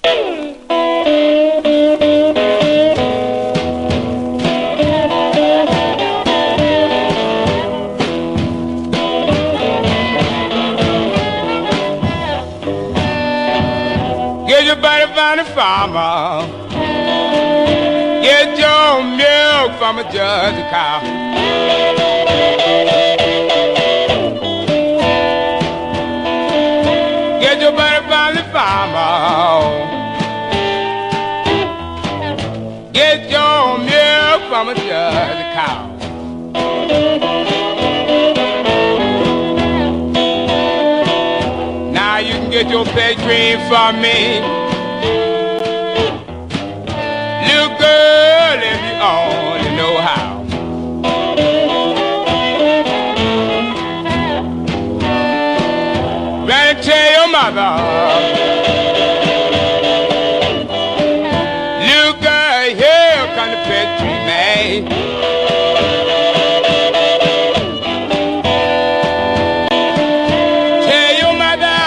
Get your buddy from the farmer. Get your milk from a Jersey cow. Get your buddy from the farmer. Get your milk from a Jersey cow. Now you can get your pet cream from me. Little girl, if you only know how. Better tell your mother. Little girl, here come the pet cream man. Tell your mother.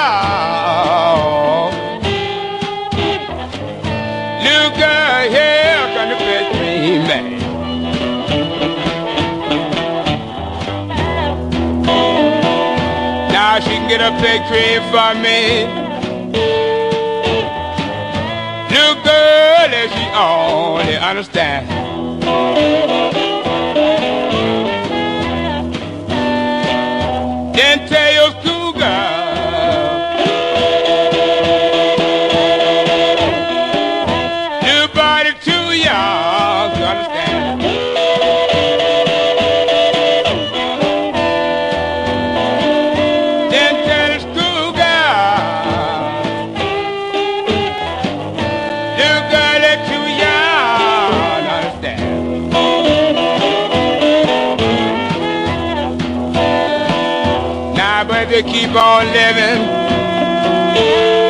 Little girl, here come the pet cream man. Now she can get a pet cream for me. Little girl, if she only understand. Then tell your schoolgirl, little body too young to understand. Then tell the schoolgirl, little girl that's too young to understand. Now, but if they keep on living,